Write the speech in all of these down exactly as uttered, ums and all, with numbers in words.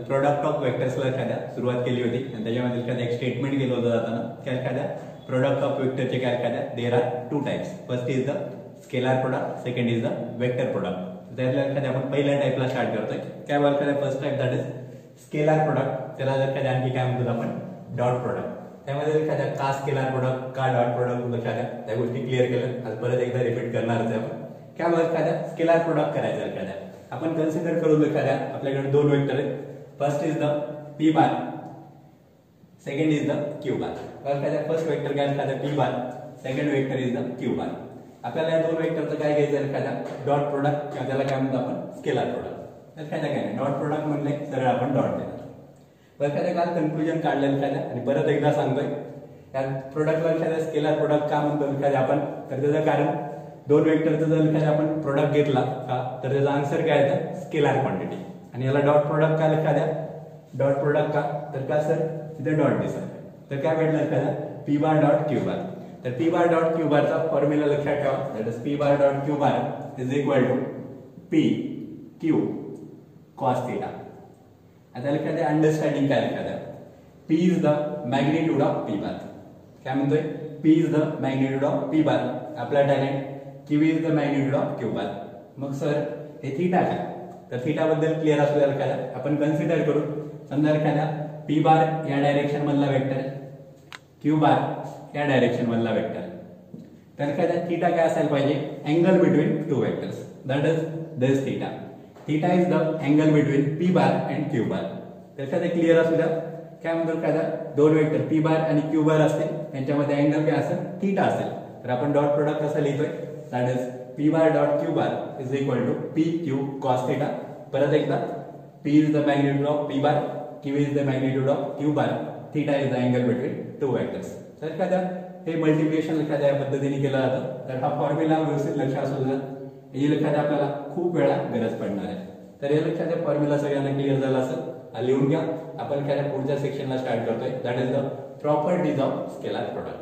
Product of वेक्टर्सला एखाद्या सुरुवात केली होती आणि त्याच्यामध्ये एखाद्या एक स्टेटमेंट केलं होतं जाताना काय एखाद्या प्रोडक्ट ऑफ वेक्टरचे काय एखाद्या there are two types. First is the scalar product, second is the vector product. त्यातल्या एखाद्या आपण पहिल्या टाइपला स्टार्ट करतोय. काय बोल एखाद्या first type that is scalar product. त्याला जर एखाद्या आणखी काय म्हणतो आपण डॉट प्रोडक्ट. त्यामध्ये एखाद्या का स्केलर प्रोडक्ट का डॉट प्रोडक्ट एखाद्या त्या गोष्टी क्लिअर केल्या. आज परत एकदा रिपीट करणार आहे आपण. काय बोल एखाद्या स्केलर प्रोडक्ट करायचं एखाद्या आपण कन्सिडर करू एखाद्या आपल्याकडे दोन वेक्टर आहेत. First is the p bar, second is the q bar. एखाद्या फर्स्ट वेक्टर काय एखाद्या P bar, second vector is the q bar. आपल्याला या दोन वेक्टरचं काय घ्यायचं एखाद्या डॉट प्रोडक्ट किंवा त्याला काय म्हणतो आपण स्केलर प्रोडक्ट. एखाद्या काय नाही डॉट प्रोडक्ट म्हणले सरळ आपण डॉट देणार. एखाद्या काल कन्क्लुजन काढलं एखाद्या आणि परत एकदा सांगतोय त्या प्रोडक्टला एखाद्या स्केलर प्रोडक्ट का म्हणतो एखाद्या आपण तर त्याचं कारण दोन वेक्टरचं जर एखाद्या आपण प्रोडक्ट घेतला का तर त्याचा आन्सर काय येतं स्केलर क्वांटिटी. आणि याला डॉट प्रोडक्ट का एखाद्या डॉट प्रोडक्ट का तर का सर तिथे डॉट दिसत. तर काय भेटलं एखाद्या P bar dot Q bar. तर पी बार डॉट क्यू बारचा फॉर्म्युला लक्षात ठेवा. That is P bar dot Q bar is equal to P Q cos theta. आता एखाद्या अंडरस्टँडिंग काय एखाद्या P is the magnitude of P bar. काय म्हणतोय P is the magnitude of P bar. आपला talent Q is the magnitude of Q bar. मग sir हे theta काय तर थीटा बद्दल क्लिअर असलेला एखाद्या आपण कन्सिडर करू. समजा एखाद्या पी बार या डायरेक्शन मधला वेक्टर आहे, क्यू बार या डायरेक्शन मधला वेक्टर आहे. तर एखाद्या थीटा काय असायला पाहिजे angle between two vectors. That is this theta. Theta is the angle between P bar and Q bar. तर एखाद्या क्लिअर असू द्या काय म्हणतो एखाद्या दोन वेक्टर पी बार आणि क्यू बार असतील त्यांच्यामध्ये अँगल काय असेल थीटा असेल. तर आपण डॉट प्रोडक्ट कसं लिहितोय that is P bar dot Q bar is equal to P Q cos theta. परत एकदा P is the magnitude of P bar, Q is the magnitude of Q bar, theta is the angle between two vectors. तर एखाद्या हे multiplication एखाद्या या पद्धतीने केलं जातं. तर हा फॉर्म्युला व्यवस्थित लक्षात असू द्या. हे एखाद्या आपल्याला खूप वेळा गरज पडणार आहे. तर हे लक्षात फॉर्म्युला सगळ्यांना क्लिअर झाला असेल लिहून घ्या. आपण एखाद्या पुढच्या सेक्शनला स्टार्ट करतोय that is the properties of scalar product.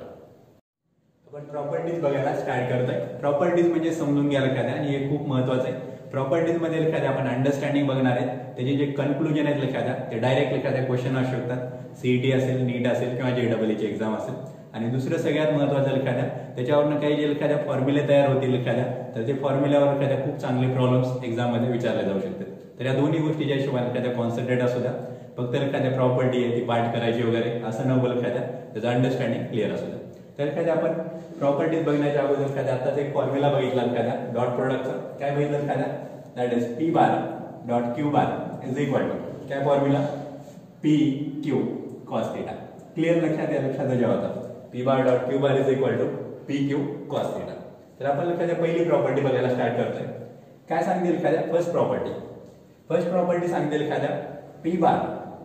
आपण प्रॉपर्टीज बघायला स्टार्ट करतोय. प्रॉपर्टीज म्हणजे समजून घ्या एखाद्या आणि हे खूप महत्वाचं आहे. प्रॉपर्टीज मध्ये एखाद्या आपण अंडरस्टँडिंग बघणार आहे. त्याचे जे कन्क्लुजन आहेत एखाद्या ते डायरेक्ट एखाद्या क्वेश्चन असू शकतात. सीईटी असेल, नीट असेल किंवा जेडब्ल्यूची एक्झाम असेल. आणि दुसरं सगळ्यात महत्वाचं एखाद्या त्याच्यावरनं काही जे एखाद्या फॉर्म्युले तयार होतील एखाद्या तर ते फॉर्म्युल्यावर एखाद्या खूप चांगले प्रॉब्लेम्स एक्झाम मध्ये विचारले जाऊ शकतात. तर या दोन्ही गोष्टीच्या हिशोबाने एखाद्या कॉन्सन्ट्रेट असू द्या. फक्त एखाद्या प्रॉपर्टी आहे ती पाठ करायची वगैरे असं न बोल एखाद्या त्याचं अंडरस्टँडिंग क्लिअर असू द्या. तर एखाद्या आपण प्रॉपर्टीज बघण्याच्या अगोदर एखाद्या आताच एक फॉर्म्युला बघितला एखाद्या डॉट प्रोडक्टचा. काय बघितलं एखाद्या that is P bar dot Q bar is equal to काय formula P Q cos theta. Clear लक्षात या लक्षात जेव्हा होता P bar dot Q bar is equal to P Q cos theta. तर आपण एखाद्या पहिली प्रॉपर्टी बघायला स्टार्ट करतोय. काय सांगतील एखाद्या फर्स्ट प्रॉपर्टी. फर्स्ट प्रॉपर्टी सांगतील एखाद्या P bar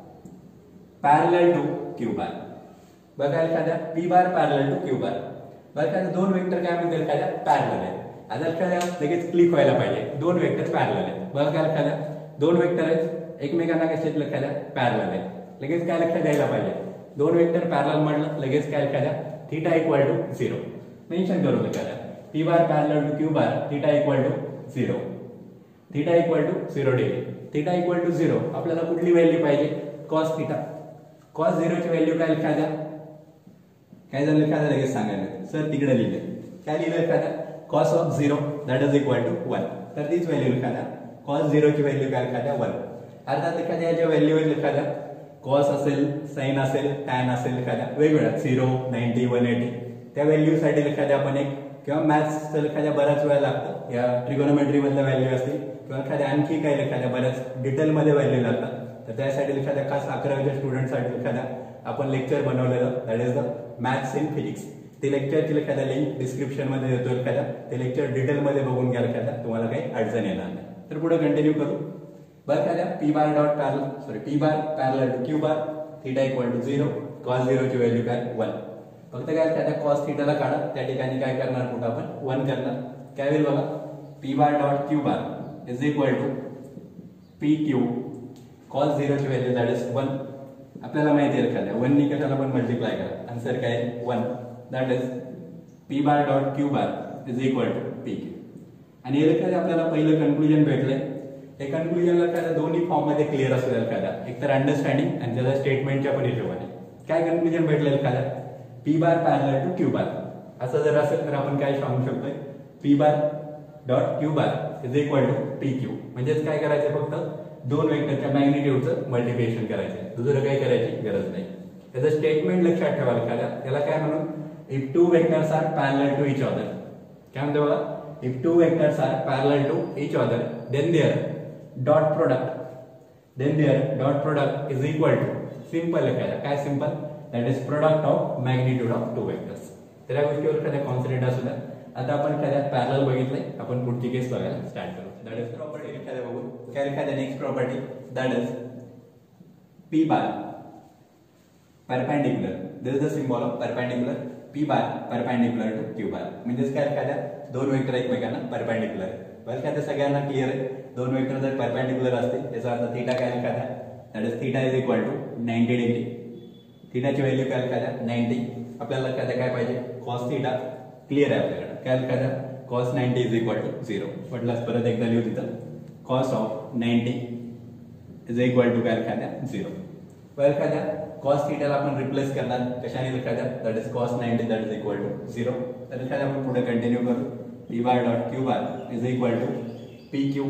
parallel to Q bar. बघा एखाद्या P bar parallel to Q bar. बघा एखाद्या दोन वेक्टर काय म्हणतील एखाद्या पॅरलल आहे. आता एखाद्या लगेच क्लिक व्हायला पाहिजे दोन वेक्टर पॅरलल आहेत. बघा एखाद्या दोन वेक्टर आहेत एकमेकांना कसे एखाद्या पॅरलल आहेत. लगेच काय लक्षात द्यायला पाहिजे दोन वेक्टर पॅरलल म्हणलं लगेच काय एखाद्या theta equal to zero mention करून एखाद्या P bar parallel to Q bar theta equal to zero. Theta equal to zero degree. Theta equal to zero आपल्याला कुठली व्हॅल्यू पाहिजे कॉस थीटा. कॉस झिरोची व्हॅल्यू काय एखाद्या काय झालं एखाद्या लगेच सांगायला सर तिकडे लिहिले काय लिहिलं एखाद्या cos of zero that is equal to one. तर तीच व्हॅल्यू एखाद्या कॉस झिरोची व्हॅल्यू काय एखाद्या वन. अर्थात एखाद्या याच्या व्हॅल्यू एखाद्या कॉस असेल साइन असेल टॅन असेल एखाद्या वेगवेगळ्या झिरो नाईन्टी वन एटी त्या व्हॅल्यूसाठी एखाद्या आपण एक किंवा मॅथ्स एखाद्या बऱ्याच वेळा लागतं. या ट्रिगोनोमेट्री मधल्या व्हॅल्यू असतील किंवा एखाद्या आणखी काही एखाद्या बऱ्याच डिटेलमध्ये व्हॅल्यू लागतात. तर त्यासाठी एखाद्या खास अकरावीच्या स्टुडंटसाठी एखाद्या आपण लेक्चर बनवलेलं that is the maths in physics. ते लेक्चरची एखाद्या लिंक डिस्क्रिप्शन मध्ये देतो एखाद्या ते लेक्चर डिटेलमध्ये बघून घ्या एखाद्या तुम्हाला काही अडचण येणार नाही. तर पुढे कंटिन्यू करू. बघा एखाद्या P bar dot parallel sorry P bar parallel to Q bar theta equal to zero cos झिरोची व्हॅल्यू काय वन. फक्त काय एखाद्या कॉस थीटाला काढा त्या ठिकाणी काय करणार कुठं आपण वन करणार. काय होईल बघा P bar dot Q bar is equal to P Q cos झिरोची व्हॅल्यू दॅट इज वन. आपल्याला माहिती आहे एखाद्या वन नी कशाला पण मल्टिप्लाय करा आन्सर काय one. That is P bar dot Q bar is equal to P Q. आणि एखाद्या आपल्याला पहिलं कन्क्लुजन भेटलंय हे कन्क्लुजन लक्षात दोन्ही फॉर्म मध्ये क्लिअर असू द्याल एखादा, एक तर अंडरस्टँडिंग आणि त्याच्या स्टेटमेंटच्या पण हिशोबाने काय कन्क्लुजन भेटलं एखादा, P bar parallel to Q bar असं जर असेल तर आपण काय सांगू शकतोय, P bar dot Q bar is equal to P Q. म्हणजेच काय करायचं, फक्त दोन वेक्टरच्या मॅग्निट्यूडचं मल्टिप्लिकेशन करायचं, दुसरं काही करायची गरज नाही. त्याचं स्टेटमेंट लक्षात ठेवा एखादा, त्याला काय म्हणून, if two vectors are parallel to each other. काय म्हणतो बघा, if two vectors are parallel to each other then their dot product then their dot product is equal to, simple एखादा काय simple, that is product of magnitude of two vectors. तर या गोष्टीवर एखाद्या concentrate असू द्या. आता आपण एखाद्या पॅरलल बघितलंय, आपण पुढची केस बघायला स्टार्ट करू. दॅट इज प्रॉपर्टी एखाद्या बघू, काय एखाद्या next property that is P bar perpendicular, this is the symbol of perpendicular, P bar perpendicular to Q bar. म्हणजेच काय एखाद्या दोन वेक्टर एकमेकांना परपेंडिकुलर आहे. बरं काय ते सगळ्यांना क्लिअर आहे, दोन वेक्टर जर परपेंडिकुलर असतील त्याचा अर्थ थीटा काय एखाद्या, that is theta is equal to ninety degree. थीटाची व्हॅल्यू काय एखाद्या नाइंटी. आपल्याला एखाद्या काय पाहिजे, कॉस थीटा क्लिअर आहे आपल्याकडे, काय एखाद्या cos ninety is equal to zero. म्हटलं परत एकदा लिहू तिथं, cos of ninety is equal to काय एखाद्या झिरो. बरं एखाद्या कॉस थीटाला आपण रिप्लेस करणार कशाने एखाद्या, that is cos ninety that is equal to zero. तर एखाद्या आपण पुढे कंटिन्यू करू, P bar dot Q bar is equal to P Q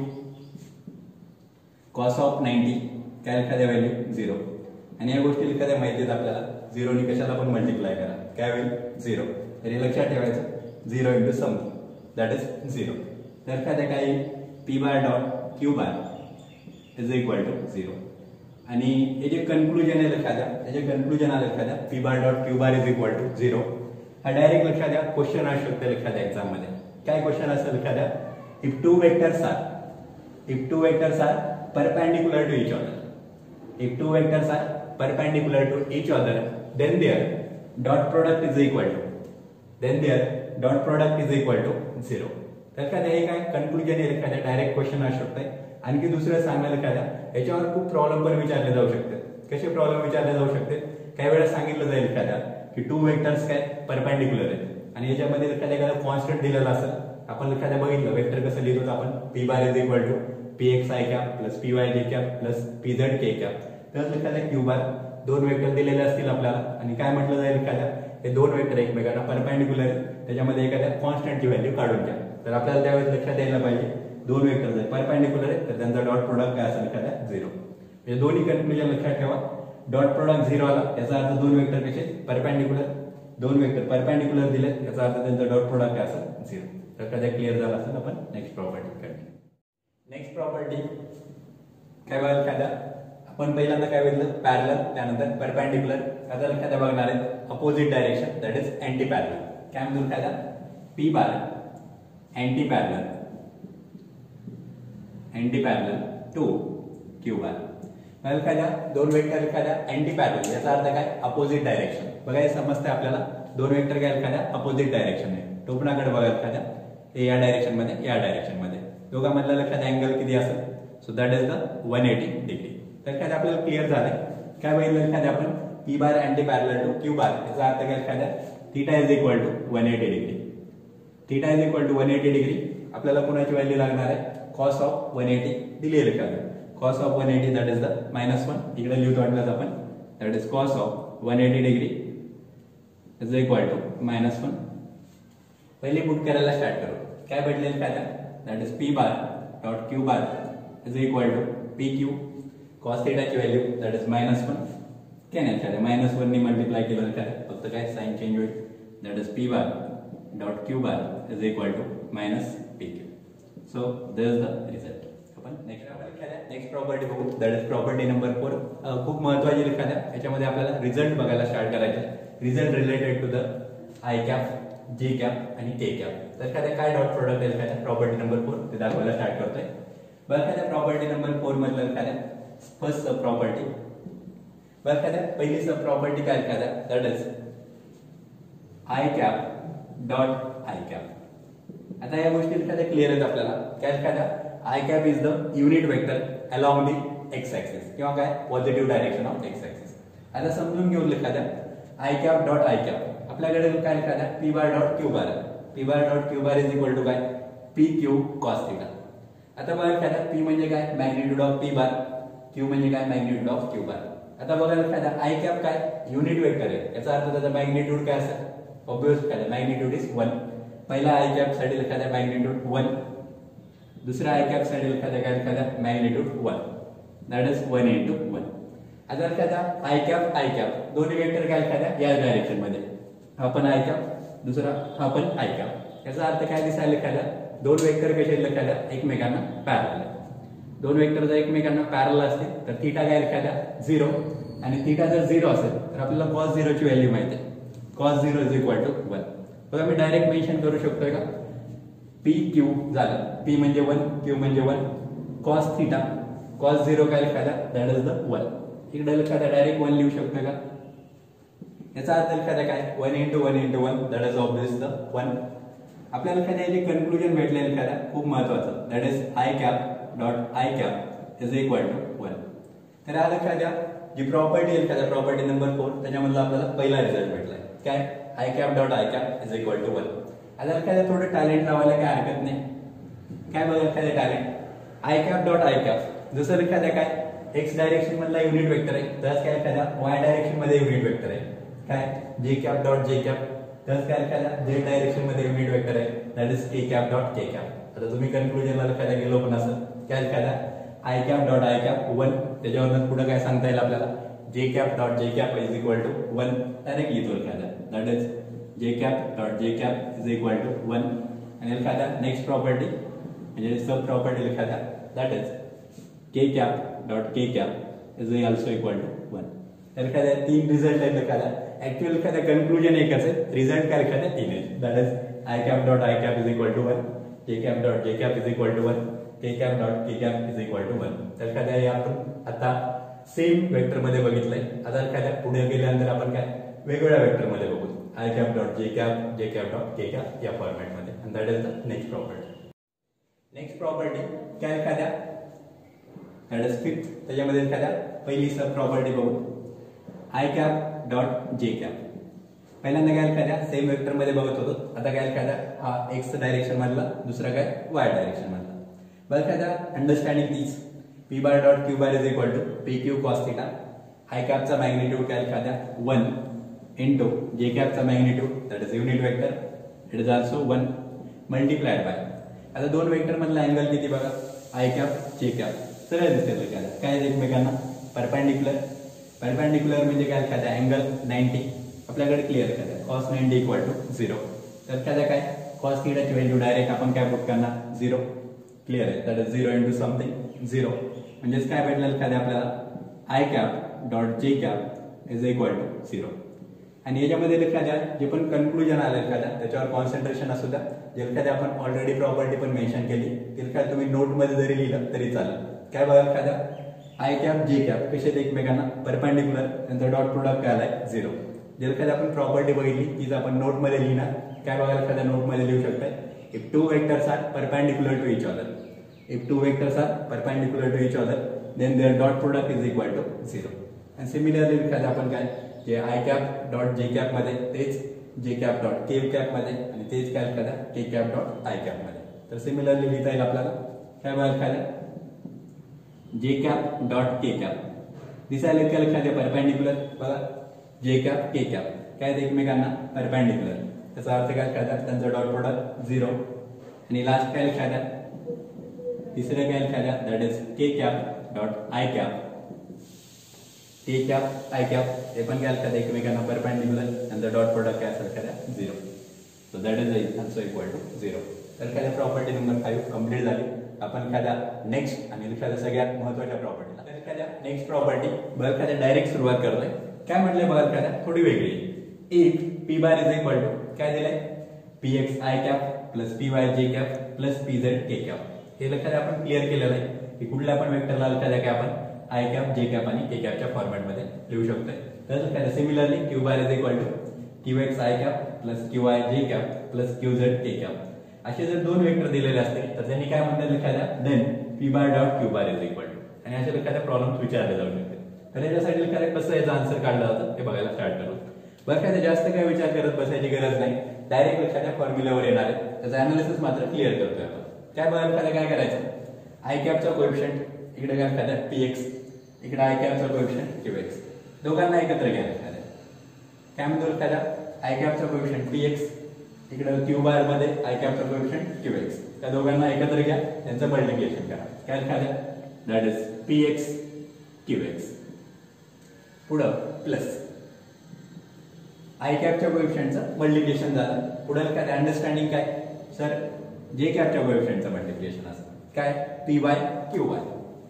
cos of ninety काय एखाद्या व्हॅल्यू झिरो. आणि या गोष्टी एखाद्या माहितीत आपल्याला, झिरोनी कशाला पण मल्टिप्लाय करा काय होईल झिरो. तर हे लक्षात ठेवायचं, zero into something that is zero. तर एखाद्या काही P bar dot Q bar is equal to zero. आणि हे जे कन्क्लुजन आहे एखाद्या, त्याचे कन्क्लुजन आलं एखाद्या P bar dot Q bar is equal to zero. हा डायरेक्ट लक्षात द्या क्वेश्चन असू शकतो एखाद्या एक्झाम मध्ये. काय क्वेश्चन असेल एखाद्या, if two vectors are if two vectors are perpendicular to each other, if two vectors are perpendicular to each other then their dot product is equal to then their dot product is equal to zero. तर काय हे काय conclusion आहे एखाद्या direct question असू शकते. आणखी दुसरं सांगायला एखाद्या याच्यावर खूप प्रॉब्लेम पण विचारले जाऊ शकते. कसे प्रॉब्लेम विचारले जाऊ शकते, काही वेळा सांगितलं जाईल एखाद्या की टू वेक्टर्स काय परपेंडिकुलर आहेत आणि याच्यामध्ये एखाद्या एखादा कॉन्स्टंट दिलेला असेल, आपण एखाद्या बघितलं वेक्टर कसं लिहितो आपण, P bar is equal to P X I cap plus P Y J cap plus P Z K cap. तर एखाद्या क्यू बार दोन वेक्टर दिलेले असतील आपल्याला आणि काय म्हटलं जाईल एखाद्या, हे दोन वेक्टर एकमेकांना परपेंडिकुलर आहेत, त्याच्यामध्ये एखाद्या कॉन्स्टंटची व्हॅल्यू काढून घ्या. तर आपल्याला त्यावेळेस लक्षात द्यायला पाहिजे दोन वेक्टर जर परपेंडिकुलर आहेत तर त्यांचा डॉट प्रोडक्ट काय असेल एखाद्या झिरो. म्हणजे दोन्ही कन्क्लुजन लक्षात ठेवा, डॉट प्रोडक्ट झिरो आला याचा अर्थ दोन वेक्टर कसे परपेंडिकुलर, दोन वेक्टर परपेंडिकुलर दिले याचा अर्थ त्यांचा डॉट प्रोडक्ट काय असेल झिरो. तर एखाद्या क्लिअर झाला असेल आपण next property continue. Next property काय बघा एखाद्या, आपण पहिल्यांदा काय बघितलं पॅरलल, त्यानंतर परपेंडिकुलर. आता एखाद्या बघणार आहे opposite direction that is anti parallel. काय म्हणतो एखाद्या, P bar anti parallel anti parallel to Q bar. एखाद्या दोन वेक्टर एखाद्या अँटी पॅरलल याचा अर्थ काय, अपोजिट डायरेक्शन. बघा हे समजते आपल्याला, दोन वेक्टर काय एखाद्या अपोजिट डायरेक्शन आहे. टोपणाकडे बघा एखाद्या, हे या डायरेक्शन मध्ये या डायरेक्शन मध्ये, दोघांमधला एखादा अँगल किती असेल, so that is the one eighty degree. तर एखाद्या आपल्याला क्लिअर झालंय. काय बघितलं एखाद्या आपण, P bar anti parallel to Q bar याचा अर्थ काय एखाद्या theta is equal to one eighty degree. Theta is equal to one eighty degree. आपल्याला कोणाची व्हॅल्यू लागणार आहे, कॉस ऑफ वन एटी दिली आहे एखाद्या, cos of one eighty that is the minus one. इकडे लिहितो वाटलं आपण, that is cos of one eighty degree is equal to minus one. पहिले पुट करायला स्टार्ट करू. काय भेटले एखाद्या, that is P bar dot Q bar is equal to P Q cos थीटाची value that is minus one. काय नाही एखाद्या मायनस वन ने मल्टिप्लाय केलं एखाद्या, फक्त काय साइन चेंज होईल, that is P bar dot Q bar is equal to minus P Q. So this is the result. आपण नेक्स्ट नेक्स्ट प्रॉपर्टी बघू, that is property number four. खूप महत्वाची एखाद्या, याच्यामध्ये आपल्याला रिझल्ट बघायला स्टार्ट करायचे. Result related to the I cap, J cap आणि के कॅप. तर एखाद्या काय डॉट प्रोडक्ट आहे एखाद्या प्रॉपर्टी नंबर फोर ते दाखवायला स्टार्ट करतोय. बघा एखाद्या प्रॉपर्टी नंबर फोर मधलं एखाद्या फर्स्ट सब प्रॉपर्टी. बघा एखाद्या पहिली सब प्रॉपर्टी काय एखाद्या, that is I cap dot I cap. आता या गोष्टी एखाद्या क्लिअर आहेत आपल्याला. काय एखाद्या I cap is the unit vector along the X axis किंवा काय positive direction of X axis. आता समजून घेऊ एखाद्या I cap dot I cap. आपल्याकडे काय एखाद्या P bar dot Q bar, P bar dot Q bar is equal to काय, पी क्यू कॉस थीटा. आता बघा एखादा पी म्हणजे काय, magnitude of P bar, Q म्हणजे काय, मॅग्निट्यूड ऑफ क्यू बार. आता बघा एखादा आय कॅप काय, युनिट वेक्टर आहे, याचा अर्थ त्याचा मॅग्निट्यूड काय असेल, ऑब्वियस काय, मॅग्निट्यूड इज वन. पहिला आय कॅप साठी एखादा मॅग्निट्यूड वन, दुसरा आय कॅप साठी एखादा काय, एखादा magnitude one, that is one into one. आता एखादा आय कॅप आय कॅप दोन्ही वेक्टर काय एखाद्या या डायरेक्शन मध्ये, हा पण आय कॅप, दुसरा हा पण आय कॅप. याचा अर्थ काय दिसायला एखादा दोन वेक्टर कसे एखाद्या एकमेकांना पॅरलल आहे. दोन वेक्टर जर एकमेकांना पॅरलल असतील तर थीटा काय एखाद्या झिरो, आणि थीटा जर झिरो असेल तर आपल्याला कॉस झिरोची व्हॅल्यू माहिती आहे, cos zero is equal to one. बघा मी डायरेक्ट मेन्शन करू शकतोय का, पी क्यू झालं, पी म्हणजे वन, क्यू म्हणजे one, cos theta, cos zero काय एखादा दॅट इज द वन. इकडे एखादा डायरेक्ट वन लिहू शकतोय का, याचा अर्थ एखादा काय one into one into one that is obvious the one. आपल्याला एखाद्या जे कन्क्लुजन भेटले एखादा खूप महत्वाचं, that is I cap dot I cap is equal to one. तर आज एखाद्या जी प्रॉपर्टी एखाद्या प्रॉपर्टी नंबर फोर त्याच्यामधला आपल्याला पहिला रिझल्ट भेटलाय काय, I cap dot I cap is equal to one. आता एखाद्या थोडं टॅलेंट लावायला काय हरकत नाही. काय बघा एखाद्या talent, I cap dot I cap जसं एखाद्या काय एक्स डायरेक्शन मधला युनिट वेक्टर आहे, तसंच काय एखाद्या वाय डायरेक्शन मध्ये युनिट वेक्टर आहे काय, जे कॅप डॉट जे कॅप, तसंच काय एखाद्या झेड डायरेक्शन मध्ये युनिट वेक्टर आहे, that is K cap dot K cap. आता तुम्ही कन्क्लुजनला एखाद्या गेलो पण असं काय एखाद्या I cap dot I cap one, त्याच्यावरनं पुढे काय सांगता येईल आपल्याला, J cap dot J cap is equal to one direct लिहितो एखादा, that is J cap dot J cap is equal to one. आणि एखादा नेक्स्ट प्रॉपर्टी म्हणजे सब प्रॉपर्टी एखादा that is K cap dot K cap is also equal to one. तर एखाद्या तीन result आहेत एखादा, ऍक्च्युअल एखाद्या कन्क्लुजन एकच आहे, रिझल्ट काय एखाद्या तीन आहे, that is I cap dot I cap is equal to one, J cap dot J cap is equal to one, K cap dot K cap is equal to one. तर एखाद्या आपण आता सेम वेक्टर मध्ये बघितलंय, आता एखाद्या पुढे गेल्यानंतर आपण काय वेगवेगळ्या वेक्टर मध्ये बघू, I cap dot J cap, J cap dot K cap या फॉर्मॅट मध्ये. आणि that is the next property. Next property काय एखाद्या दॅट इज फिफ्थ, त्याच्यामध्ये एखाद्या पहिली सब प्रॉपर्टी बघू, I cap dot J cap. पहिल्यांदा काय एखाद्या सेम वेक्टर मध्ये बघत होतो, आता काय एखाद्या हा एक्स डायरेक्शन मधला, दुसरा काय वाय डायरेक्शन मधला. बघ एखाद्या understanding this P bar dot Q bar is equal to P Q cos theta, I कॅपचा मॅग्निट्यूड काय एखाद्या वन इंटू जे कॅपचा magnitude that is unit vector, it is also one multiplied by. आता दोन vector मधला angle किती बघा, I cap J cap सरळ दिसेल एखाद्या काय एकमेकांना परपेंडिक्युलर. परपेंडिक्युलर म्हणजे काय एखाद्या अँगल नाईन्टी आपल्याकडे क्लिअर एखाद्या cos ninety equal to zero. तर एखाद्या काय कॉस थिटाची व्हॅल्यू डायरेक्ट आपण काय पुट करणार झिरो, क्लिअर आहे, that is zero into something zero. म्हणजेच काय भेटलं एखाद्या आपल्याला I cap dot J cap is equal to zero. आणि याच्यामध्ये एखाद्या जे पण कन्क्लुजन आलं एखाद्या त्याच्यावर कॉन्सन्ट्रेशन असू द्या, जे एखाद्या आपण ऑलरेडी प्रॉपर्टी पण मेन्शन केली, ते काय तुम्ही नोट मध्ये जरी लिहिलं तरी चालेल. काय बघा एखाद्या आय कॅप जे कॅप कसे एकमेकांना परपेंडिक्युलर, नंतर डॉट प्रोडक्ट काय आलाय झिरो. जर एखाद्या आपण प्रॉपर्टी बघितली तीच आपण नोट मध्ये लिहिणार. काय बघा एखाद्या नोट मध्ये लिहू शकताय, if two vectors are perpendicular to each other, if two vectors are perpendicular to each other then their dot product is equal to zero. आणि सिमिलरली एखाद्या आपण काय जे I cap dot J cap मध्ये तेच जे कॅप डॉट के कॅप मध्ये आणि तेच काय एखाद्या K cap dot I cap मध्ये. तर सिमिलरली लिहिता येईल आपल्याला काय बघा एखाद्या जे कॅप डॉट के कॅप दिसायला एखाद्या परपेंडिक्युलर, बघा जे कॅप के कॅप काय एकमेकांना परपेंडिक्युलर, त्याचा अर्थ काय एखाद्या त्यांचा डॉट प्रोडक्ट झिरो. आणि लास्ट काय एखाद्या तिसरे काय एखाद्या that is K cap dot I cap, K cap I cap हे पण काय एखाद्या एकमेकांना परपेंडिक्युलर, त्यांचा डॉट प्रोडक्ट काय असेल एखाद्या zero. So that is also equal to zero. तर एखाद्या प्रॉपर्टी नंबर फाईव्ह कम्प्लीट झाली. आपण एखाद्या नेक्स्ट आणि एखाद्या सगळ्यात महत्वाच्या प्रॉपर्टीला तर एखाद्या नेक्स्ट प्रॉपर्टी बघ एखाद्या डायरेक्ट सुरुवात करतोय. काय म्हटलंय बघा एखाद्या थोडी वेगळी, if P bar is equal to काय दिलंय P X I cap plus P Y J cap plus P Z K cap. हे लक्षात आपण क्लिअर केलेलं आहे की कुठल्या पण वेक्टरला एखाद्या काय आपण आय कॅप जे कॅप आणि के कॅपच्या फॉर्मॅट मध्ये लिहू शकतोय. तर एखाद्या similarly Q bar is equal to Q X I cap plus Q I J cap plus Q Z K cap. असे जर दोन वेक्टर दिलेले असतील तर त्यांनी काय म्हणतात एखाद्या then P bar dot Q bar is equal to. आणि अशा एखाद्या प्रॉब्लेम विचारले जाऊ शकते. तर याच्यासाठी एखाद्या कसं याचा आन्सर काढला जातं हे बघायला स्टार्ट करू. बरं एखाद्या जास्त काय विचार करत बसायची गरज नाही, डायरेक्ट एखाद्या फॉर्म्युलावर येणार आहे, त्याचं अनालिसिस मात्र क्लिअर करतोय आपण. काय बघा एखाद्या काय करायचं आय कॅपचा कोएफिशियंट इकडे काय एखादा पी एक्स, इकडे आय कॅपचा कोएफिशियंट क्यू एक्स, दोघांना एकत्र घ्या एखाद्या. काय म्हणतो एखादा आय कॅपचा कोएफिशियंट पी एक्स, इकडे क्यू बार मध्ये आय कॅपचा कोएफिशियंट क्यू एक्स, त्या दोघांना एकत्र घ्या, त्यांचं मल्टिप्लिकेशन करा. काय एखाद्या that is P X Q X. पुढं प्लस आय कॅपच्या कोएफिशियंटचं मल्टिप्लिकेशन झालं. पुढे काय अंडरस्टँडिंग काय सर जे कॅपच्या कोएफिशियंटचं मल्टिप्लिकेशन असतं काय P Y Q Y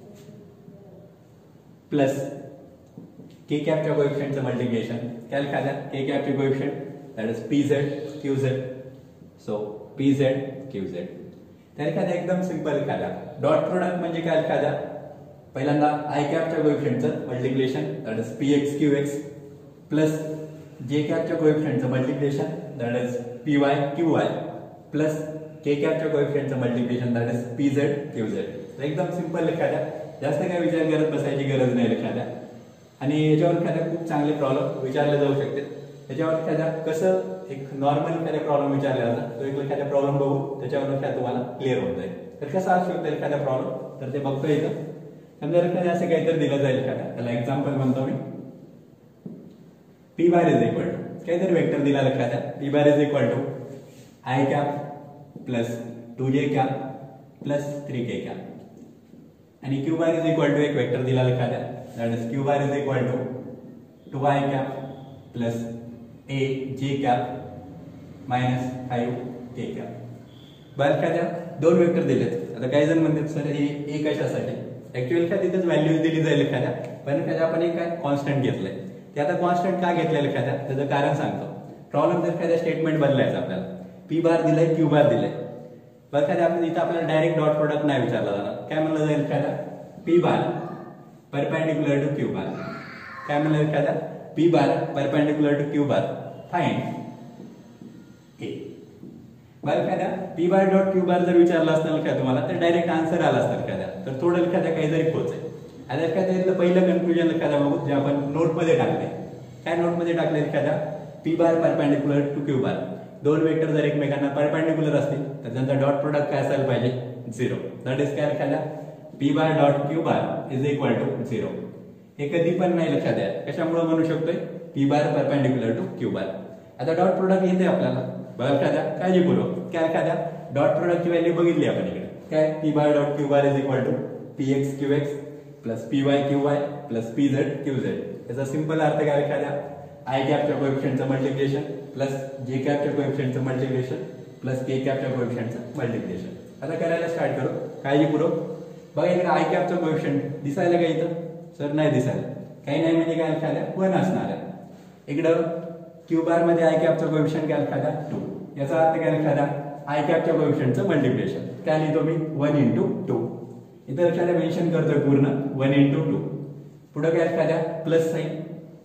plus K कॅपच्या कोएफिशियंटचं मल्टिप्लिकेशन काय एखाद्या के कॅपचे coefficient that is P Z Q Z. So P Z Q Z. तर एखाद्या एकदम सिंपल एखाद्या डॉट प्रोडक्ट म्हणजे काय एखाद्या पहिल्यांदा आय कॅपच्या कोएफिशियंटचं multiplication that is P X Q X plus J कॅपच्या कोएफिशियंटचं multiplication that is P Y Q Y plus K कॅपच्या कोएफिशियंटचं multiplication that is P Z Q Z. एकदम सिंपल एखाद्या जास्त काय विचार करत बसायची गरज नाही एखाद्या. आणि याच्यावर एखाद्या खूप चांगले प्रॉब्लेम विचारले जाऊ शकते. त्याच्यावर एखाद्या कसं एक नॉर्मल एखाद्या प्रॉब्लेम विचारला जातात तो एक एखाद्या प्रॉब्लेम बघू त्याच्यावर काय तुम्हाला क्लिअर होत जाईल. तर कसा असू शकतो एखादा प्रॉब्लेम तर ते बघतो इथं. समजा एखाद्या असं काहीतरी दिलं जाईल एखाद्या त्याला एक्झाम्पल म्हणतो मी P bar is equal to काहीतरी वेक्टर दिला एखाद्या P bar is equal to I cap plus two J cap plus three K cap आणि Q bar is equal to एक वेक्टर दिला एखाद्या that is Q bar is equal to two I cap plus A J cap minus five K cap. बरं एखाद्या दोन vector दिलेत. आता काही जण म्हणतात सर हे ए कशासाठी ऍक्च्युअली काय तिथेच व्हॅल्यूज दिली जाईल एखाद्या पण एखाद्या आपण एक काय कॉन्स्टंट घेतलंय ते आता कॉन्स्टंट का घेतलेलं एखाद्या त्याचं कारण सांगतो. प्रॉब्लेम जर एखाद्या स्टेटमेंट बदलायचं आपल्याला पी बार दिलाय क्यू बार दिलाय बरं एखाद्या आपण इथं आपल्याला डायरेक्ट डॉट प्रोडक्ट नाही विचारला जाणार. काय म्हणलं जाईल एखाद्या P bar perpendicular to Q bar. काय म्हणलं एखाद्या P bar perpendicular to Q bar find A. बरं एखाद्या P bar dot Q bar जर विचारला असतं काय तुम्हाला तर डायरेक्ट आन्सर आला असतं एखाद्या तर थोडं एखाद्या काही जरी पोहोचेल. आता एखाद्या पहिलं कन्क्लुजन एखाद्या बघू जे आपण नोटमध्ये टाकले. काय नोटमध्ये टाकले एखाद्या P bar perpendicular to Q bar दोन वेक्टर जर एकमेकांना परपेंडिक्युलर असतील तर त्यांचा डॉट प्रोडक्ट काय असायला पाहिजे झिरो. दॅट इज काय एखाद्या P bar dot Q bar is equal to zero. हे कधी पण नाही लक्षात द्या कशामुळे म्हणू शकतोय P bar perpendicular to Q bar. आता डॉट प्रोडक्ट येते आपल्याला बघा एखाद्या काळजीपूर्वक काय एखाद्या डॉट प्रोडक्टची व्हॅल्यू बघितली आपण इकडे काय P bar dot Q bar is equal to P X Q X plus P Y Q Y plus P Z Q Z. याचा सिंपल अर्थ काय एखाद्या आय कॅपच्या कोएफिशियंटचं मल्टिप्लिकेशन प्लस जे कॅपच्या कोएफिशियंटचं मल्टिप्लिकेशन प्लस के कॅपच्या कोएफिशियंटचं मल्टिप्लिकेशन. आता करायला स्टार्ट करू काळजीपूर्वक. बघा इकडे आय कॅपचं कोएफिशियंट दिसायला काय इथं सर नाही दिसायला काही नाही म्हणजे काय एखाद्या वन असणार आहे. इकडं क्यू बार मध्ये आय कॅपचं कोएफिशियंट काय एखाद्या टू. याचा अर्थ काय एखाद्या आय कॅपच्या कोएफिशियंटचं मल्टिप्लिकेशन काय लिहितो मी वन इंटू टू. इथं एखाद्या मेन्शन करतोय पूर्ण वन इंटू टू. पुढे काय एखाद्या प्लस साईन.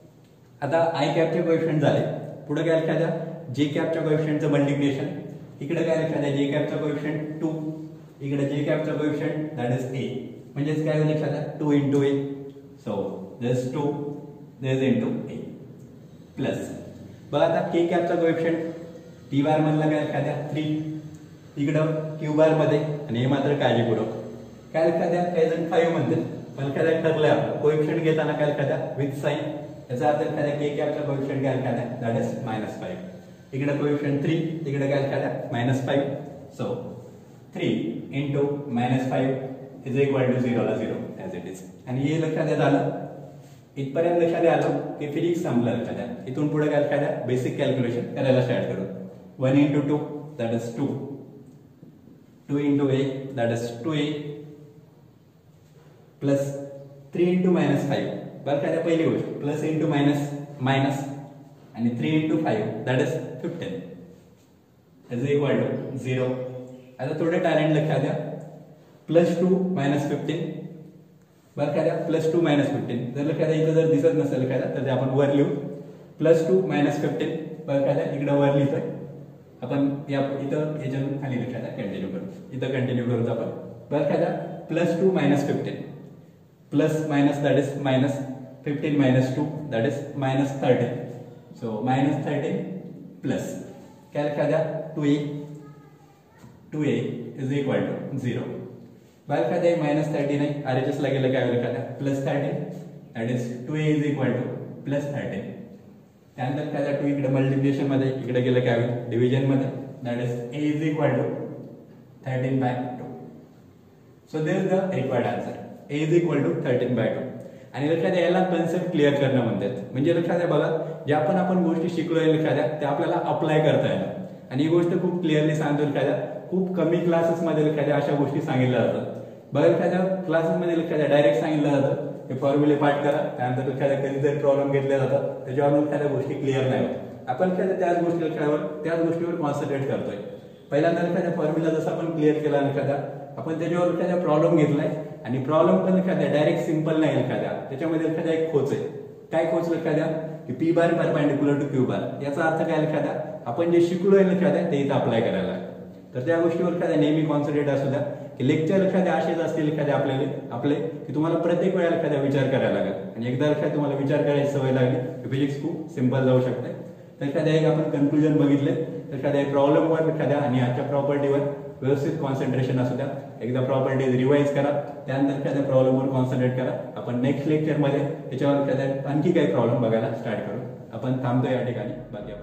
आता आय कॅपचे कोएफिशियंट झाले पुढे काय एखाद्या जे कॅपच्या कोएफिशियंटचं मल्टिप्लिकेशन. इकडे काय एखाद्या जे कॅपचा कोएफिशियंट टू इकडे जे कॅपचा कोएफिशियंट दॅट इज ए म्हणजेच काय होईल एखाद्या two into A. So this two this into A plus बघा आता के कॅपचा कोएफिशियंट टी बार मधला काय एखाद्या थ्री इकडं क्यू बार मध्ये आणि हे मात्र काळजीपूर्वक काय एखाद्या काही जण फाईव्ह म्हणतात पण एखाद्या ठरलंय आपलं कोएफिशियंट घेताना काय एखाद्या विथ साईन. याचा अर्थ एखाद्या के कॅपचा कोएफिशियंट काय एखाद्या दॅट इज मायनस फाईव्ह. इकडे कोएफिशियंट थ्री इकडे काय एखाद्या minus five. So three into minus five is equal to झिरोला झिरो ॲज इट इज. आणि हे लक्षात झालं इथपर्यंत लक्षात आलं की फिजिक्स संपलं एखाद्या. इथून पुढे काय एखाद्या बेसिक कॅल्क्युलेशन करायला स्टार्ट करू. One into two that is two two into A that is two A plus three into minus five. बरं एखाद्या पहिली गोष्ट प्लस इंटू मायनस मायनस आणि three into five that is fifteen is equal to zero. आता थोडे talent लक्षात द्या plus two minus fifteen. बरं एखाद्या प्लस टू मायनस फिफ्टीन जर एखाद्या इथं जर दिसत नसेल एखाद्या तर ते आपण वर लिहू प्लस टू मायनस फिफ्टीन. बरं एखाद्या इकडं वर लिहितोय आपण या इथं याच्यातून खाली लक्षात कंटिन्यू करू इथं कंटिन्यू करू आपण. बरं एखाद्या plus two minus fifteen plus minus that is minus fifteen minus two that is minus thirteen. So minus thirteen plus काय एखाद्या two A two A is equal to zero. बाहेर एखाद्या मायनस थर्टीन आहे R H S ला गेलं काय होईल एखाद्या plus thirteen that is two A is equal to plus thirteen. त्यानंतर एखाद्या टू इकडे मल्टिप्लिकेशन मध्ये इकडे गेलं काय होईल डिव्हिजन मध्ये that is A is equal to thirteen by two. So this is the required answer. A is equal to thirteen by two. आणि लक्षात द्या याला कन्सेप्ट क्लिअर करणं म्हणतात. म्हणजे लक्षात द्या बघा ज्या पण आपण गोष्टी शिकलोय एखाद्या त्या आपल्याला अप्लाय करता येणार. आणि ही गोष्ट खूप क्लिअरली सांगतो एखाद्या खूप कमी क्लासेस मध्ये एखाद्या अशा गोष्टी सांगितल्या जातात. बघा एखाद्या क्लासेस मध्ये एखाद्या डायरेक्ट सांगितलं जातं हे फॉर्म्युले पाठ करा त्यानंतर एखाद्या कधी जरी प्रॉब्लेम घेतले जातात त्याच्यावर एखाद्या गोष्टी क्लिअर नाही होत. आपण एखाद्या त्याच गोष्टी लक्षावर त्याच गोष्टीवर कॉन्सन्ट्रेट करतोय. पहिल्यांदा एखाद्या फॉर्म्युला जसा आपण क्लिअर केला एखाद्या आपण त्याच्यावर एखाद्या प्रॉब्लेम घेतलाय आणि प्रॉब्लेम पण एखाद्या डायरेक्ट सिंपल नाही एखाद्या त्याच्यामध्ये एखाद्या एक खोच आहे. काय खोच एखाद्या की P bar perpendicular to Q bar. याचा अर्थ काय एखाद्या आपण जे शिकलोय एखाद्या ते इथं अप्लाय करायला. तर त्या गोष्टीवर एखाद्या नेहमी कॉन्सन्ट्रेट असू द्या की लेक्चर एखाद्या असेच असतील एखाद्या आपल्याला आपले की तुम्हाला प्रत्येक वेळेला एखाद्या विचार करायला लागेल. आणि एकदा एखाद्या तुम्हाला विचार करायची सवय लागली फिजिक्स खूप सिंपल जाऊ शकते. तर एखाद्या एक आपण कन्क्लुजन बघितले तर एखाद्या प्रॉब्लेमवर एखाद्या आणि आजच्या प्रॉपर्टीवर व्यवस्थित कॉन्सन्ट्रेशन असू द्या. एकदा प्रॉपर्टीज रिवाइज करा त्यानंतर एखाद्या प्रॉब्लेमवर कॉन्सन्ट्रेट करा. आपण नेक्स्ट लेक्चरमध्ये त्याच्यावर एखाद्या आणखी काही प्रॉब्लेम बघायला स्टार्ट करू. आपण थांबतो या ठिकाणी. बाकी